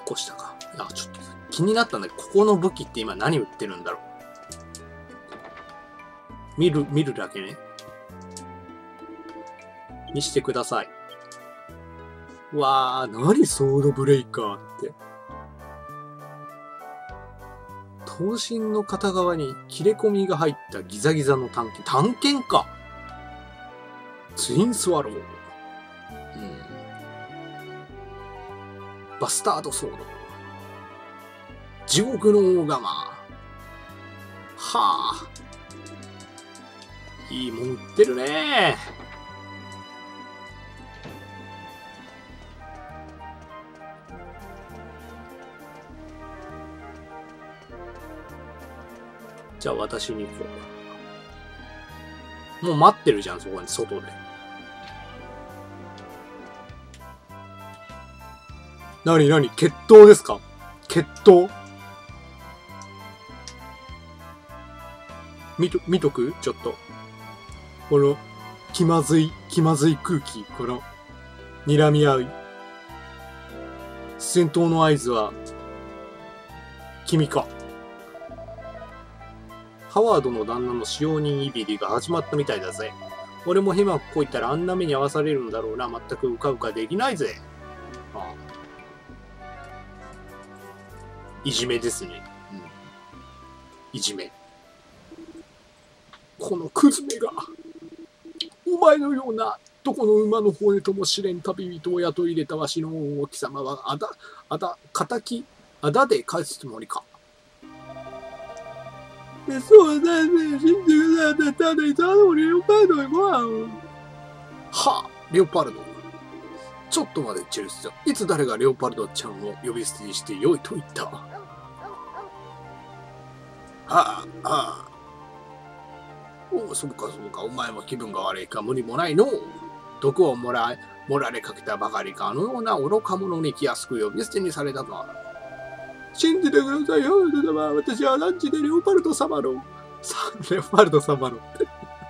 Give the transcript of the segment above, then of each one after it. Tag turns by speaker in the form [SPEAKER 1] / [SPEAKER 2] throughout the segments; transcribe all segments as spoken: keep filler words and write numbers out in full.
[SPEAKER 1] 個下か。あ、ちょっと気になったんだけど、ここの武器って今何売ってるんだろう。見る、見るだけね。見してください。わー、何ソードブレイカーって。刀身の片側に切れ込みが入ったギザギザの探検。探検か。ツインスワロー。うん。バスタードソード。地獄の大釜。はあ。いいもん売ってるね。じゃあ私に行こう。もう待ってるじゃん、そこに、外で。なになに決闘ですか？決闘？見と、見とく？ちょっと。この、気まずい、気まずい空気。この、睨み合い。戦闘の合図は、君か。ハワードの旦那の使用人いびりが始まったみたいだぜ。俺もヘマこいったらあんな目に遭わされるんだろうな。全くうかうかできないぜ。ああ、いじめですね。うん、いじめ。このクズめが、お前のようなどこの馬の骨とも知れん旅人を雇い入れたわしの王貴様はあだ、あだ、仇、あだで返すつもりか。そうだね、信じてくださったで、ただレオパルドへご飯を。はあ、レオパルド。ちょっと待て、チェルスちゃん。いつ誰がレオパルドちゃんを呼び捨てにしてよいと言った？はあ、はあ。おお、そうかそうか。お前も気分が悪いか無理もないの。毒をもらえ、盛られかけたばかりか、あのような愚か者に気安く呼び捨てにされたとは。信じてくださいよ、私はランチでレオパルド様の。さ、レオパルド様のって。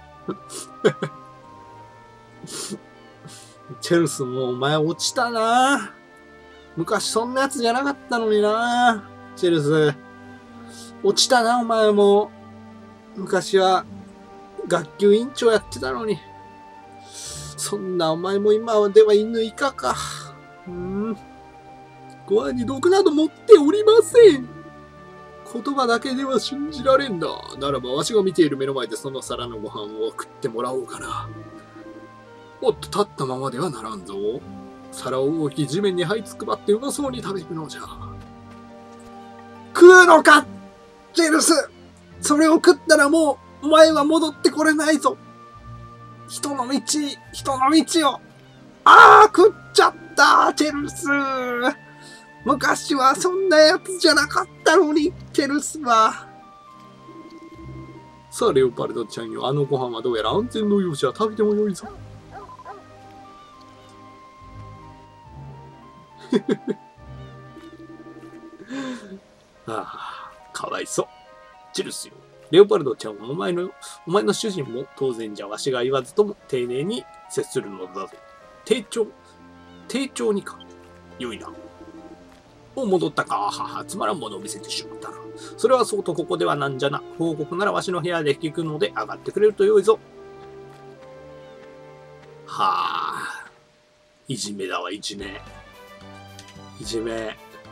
[SPEAKER 1] チェルスもお前落ちたな。昔そんなやつじゃなかったのにな。チェルス。落ちたな、お前も。昔は学級委員長やってたのに。そんなお前も今では犬以下か。うん。ご飯に毒など持っておりません。言葉だけでは信じられんだ。ならばわしが見ている目の前でその皿のご飯を食ってもらおうかな。おっと、立ったままではならんぞ。皿を動き地面に這いつくばってうまそうに食べるのじゃ。食うのかチェルス。それを食ったらもうお前は戻ってこれないぞ。人の道、人の道を。ああ、食っちゃったチェルス。昔はそんなやつじゃなかったのに、チェルスは。さあ、レオパルドちゃんよ。あのご飯はどうやら安全のようじゃ。食べてもよいぞ。ああ、かわいそう。チェルスよ。レオパルドちゃんはお前の、お前の主人も当然じゃわしが言わずとも丁寧に接するのだぞ。丁重、丁重にか。よいな。お、戻ったか。はは、つまらんものを見せてしまったな。それはそうとここではなんじゃな。報告ならわしの部屋で聞くので上がってくれるとよいぞ。はあ。いじめだわ、いじめ。いじめ。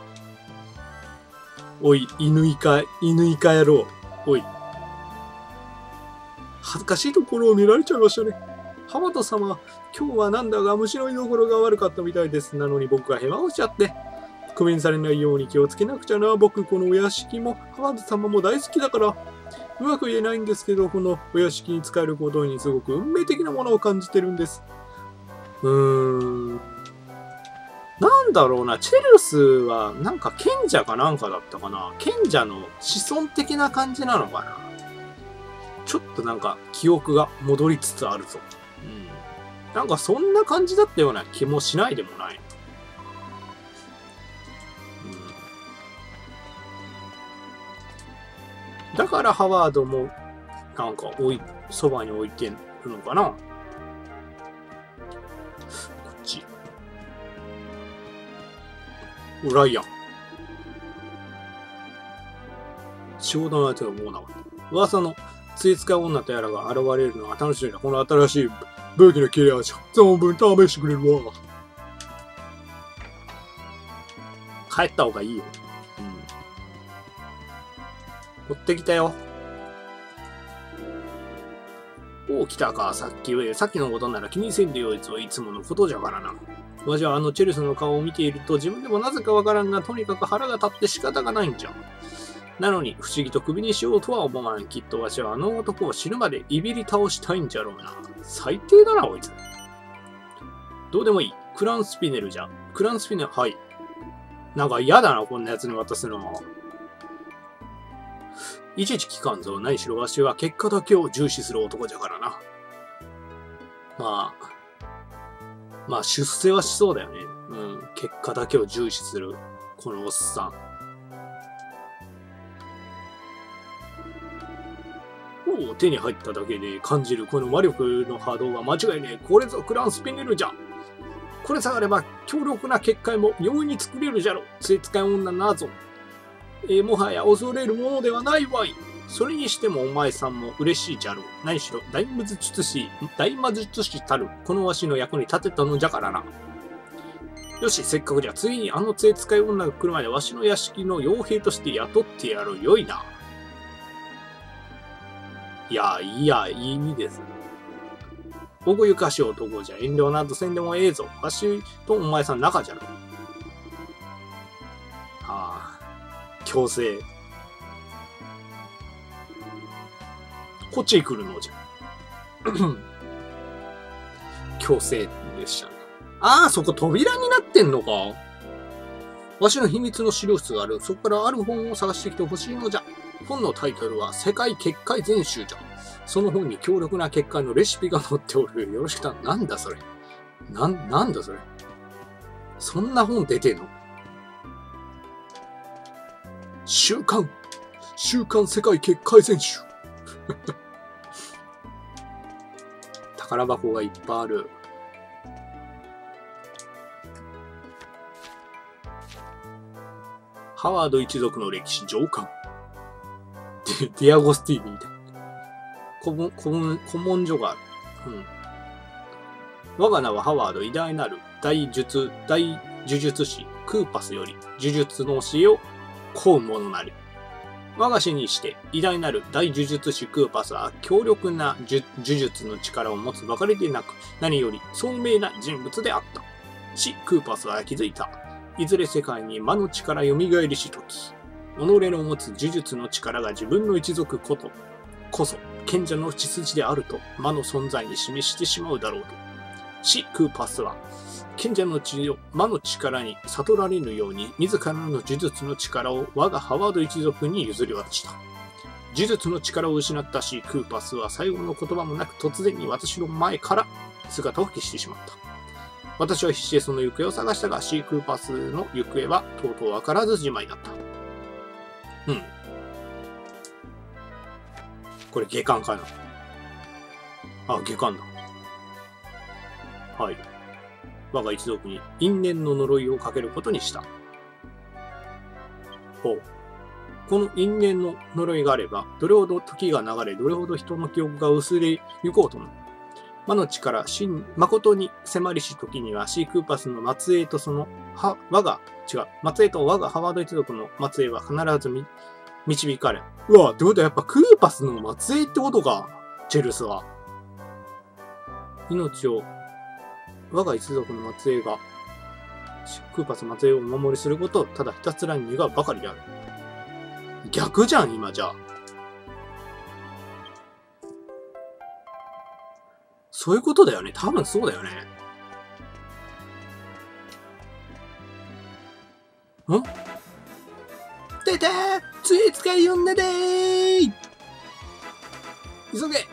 [SPEAKER 1] おい、犬イカ、犬イカ野郎。おい。恥ずかしいところを見られちゃいましたね。浜田様、今日はなんだが虫の居所が悪かったみたいです。なのに僕がヘマをしちゃって。クビにされないように気をつけなくちゃな。僕、このお屋敷も浜田様も大好きだから。うまく言えないんですけど、このお屋敷に使えることにすごく運命的なものを感じてるんです。うーん。なんだろうな、チェルスはなんか賢者かなんかだったかな。賢者の子孫的な感じなのかな。ちょっとなんか記憶が戻りつつあるぞ。うん。なんかそんな感じだったような気もしないでもない。うん、だからハワードもなんか置い、そばに置いてるのかな。こっち。ライアン。 仕事のやつはもうなかった。噂の杖使い女とやらが現れるのが楽しみだ。この新しい武器の切れ味を存分試してくれるわ。帰った方がいいよ。うん。持ってきたよ。おう、来たか、さっきは。さっきのことなら気にせんでよいぞ、いつものことじゃからな。わしはあのチェルスの顔を見ていると自分でもなぜかわからんが、とにかく腹が立って仕方がないんじゃ。なのに不思議と首にしようとは思わん。きっとわしはあの男を死ぬまでいびり倒したいんじゃろうな。最低だな、こいつ。どうでもいい。クランスピネルじゃ。クランスピネル、はい。なんか嫌だな、こんなやつに渡すの。いちいち聞かんぞ。何しろわしは結果だけを重視する男じゃからな。まあ、まあ出世はしそうだよね。うん。結果だけを重視する。このおっさん。おお、手に入っただけで感じるこの魔力の波動は間違いねえ。これぞクランスピネルじゃ。これさえあれば強力な結界も容易に作れるじゃろ。杖使い女なぞ。えー、もはや恐れるものではないわい。それにしてもお前さんも嬉しいじゃろう。何しろ大魔術師、大魔術師たるこのわしの役に立てたのじゃからな。よし、せっかくじゃ次にあの杖使い女が来るまでわしの屋敷の傭兵として雇ってやるよいな。いや、いや、いい意味です。奥ゆかしい男じゃ遠慮などせんでもええぞ。わしとお前さん仲じゃろ。ああ、強制。こっちへ来るのじゃ。強制でしたね。ああ、そこ扉になってんのか。わしの秘密の資料室がある。そこからある本を探してきてほしいのじゃ。本のタイトルは世界結界全集じゃ。その本に強力な結界のレシピが載っておる。よろしくた。なんだそれ。なん、なんだそれ。そんな本出てんの？週刊週刊世界結界全集。宝箱がいっぱいある。ハワード一族の歴史上巻。デ, ディアゴスティーニみたいな。古文、古文、古文書がある。うん。我が名はハワード、偉大なる大術、大呪術師、クーパスより、呪術の教を請う者なり。我が師にして、偉大なる大呪術師クーパスは、強力な呪術の力を持つばかりでなく、何より聡明な人物であった。師クーパスは気づいた。いずれ世界に魔の力蘇りしとき、己の持つ呪術の力が自分の一族こと、こそ、賢者の血筋であると魔の存在に示してしまうだろうと。師クーパスは、賢者の血を魔の力に悟られぬように、自らの呪術の力を我がハワード一族に譲り渡した。呪術の力を失った師クーパスは最後の言葉もなく突然に私の前から姿を消してしまった。私は必死でその行方を探したが、シークーパスの行方はとうとうわからずじまいだった。うん。これ下巻かな。あ、下巻だ。はい。我が一族に因縁の呪いをかけることにした。ほう。この因縁の呪いがあれば、どれほど時が流れ、どれほど人の記憶が薄れゆこうとも。魔の力、真、誠に迫りし時には、シークーパスの末裔とその、は、我が、違う、末裔と我がハワード一族の末裔は必ずみ、導かれ。うわ、ってことはやっぱクーパスの末裔ってことか、チェルスは。命を、我が一族の末裔が、クーパス末裔をお守りすることをただひたすらに願うばかりである。逆じゃん、今じゃあ。そういうことだよね。多分そうだよね。ん？出てー！杖使い呼んででー！急げ！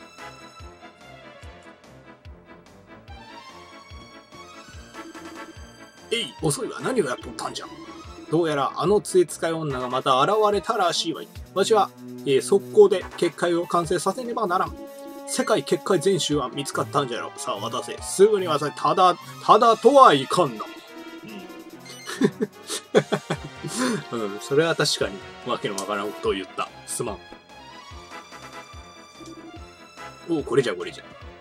[SPEAKER 1] えい、遅いわ。何をやっとったんじゃ。どうやらあの杖使い女がまた現れたらしいわい。わしは、えー、速攻で結界を完成させねばならん。世界結界全集は見つかったんじゃろ。さあ渡せ。すぐに渡せ。ただ、ただとはいかんな。うん。 うん、それは確かに、わけのわからんことを言った。すまん。おう、これじゃこれじゃ。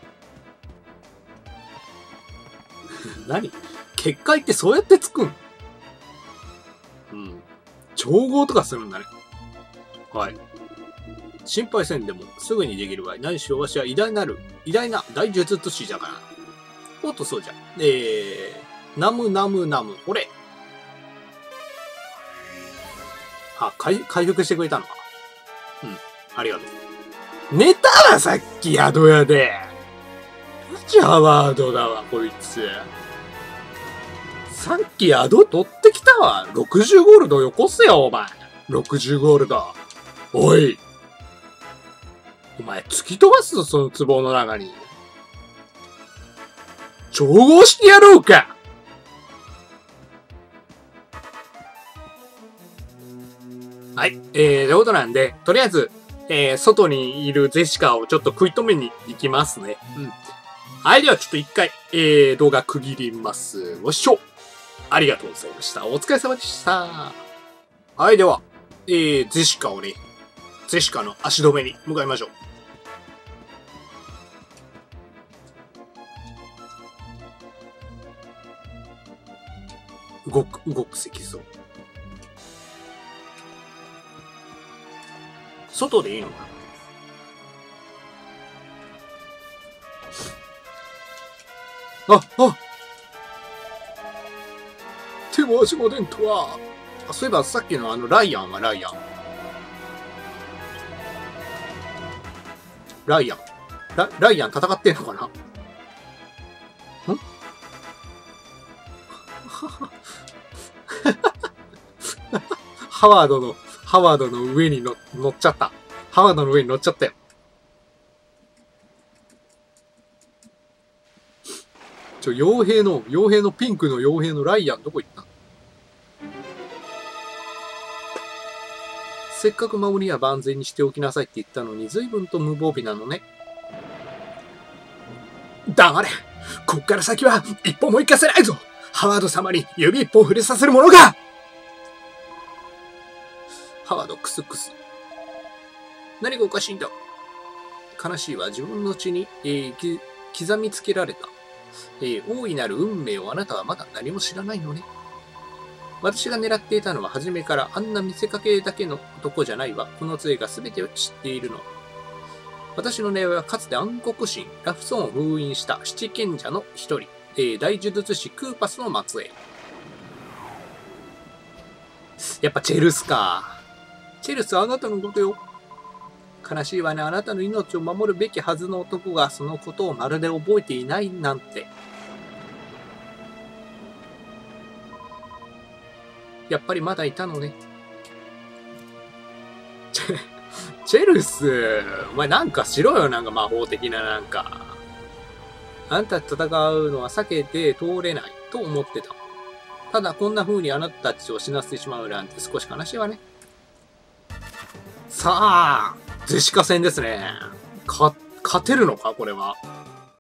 [SPEAKER 1] 何？結界ってそうやってつくん？うん。調合とかするんだね。はい。心配せんでもすぐにできるわい。何しろわしは偉大なる、偉大な大術師じゃから。おっと、そうじゃ。えー、ナムナムナム、ほれ。あ、回、回復してくれたのか。うん、ありがとう。寝たわ、さっき宿屋で。マジハワードだわ、こいつ。さっき宿取ってきたわ。ろくじゅうゴールドよこせよ、お前。ろくじゅうゴールド。おい。お前、突き飛ばすぞ、その壺の中に。調合してやろうか。はい。えー、ということなんで、とりあえず、えー、外にいるゼシカをちょっと食い止めに行きますね。うん。はい。では、ちょっと一回、えー、動画区切ります。ご視聴ありがとうございました。お疲れ様でした。はい。では、えー、ゼシカをね、ゼシカの足止めに向かいましょう。動く、動く石像。外でいいのかな。あ、あ手も足も出んとは。あ、そういえばさっきのあのライアンはライアン。ライアン。ラ、ライアン戦ってんのかな。んハワードの、ハワードの上にの乗っちゃった。ハワードの上に乗っちゃったよ。ちょ、傭兵の、傭兵のピンクの傭兵のライアンどこ行った？せっかく守りは万全にしておきなさいって言ったのに随分と無防備なのね。黙れ！こっから先は一歩も行かせないぞ！ハワード様に指一本触れさせるものが！ハワードクスクス。何がおかしいんだ？悲しいわ。自分の血に、えー、刻みつけられた、えー、大いなる運命をあなたはまだ何も知らないのね。私が狙っていたのは初めからあんな見せかけだけの男じゃないわ。この杖が全てを知っているの。私の狙いはかつて暗黒神ラフソンを封印した七賢者の一人、えー、大呪術師クーパスの末裔。やっぱチェルスか。チェルスはあなたのことよ。悲しいわね。あなたの命を守るべきはずの男がそのことをまるで覚えていないなんて。やっぱりまだいたのね。チェ、チェルス、お前なんかしろよ、なんか魔法的ななんか。あんたと戦うのは避けて通れないと思ってた。ただこんな風にあなたたちを死なせてしまうなんて少し悲しいわね。さあ、ゼシカ戦ですね。か、勝てるのかこれは。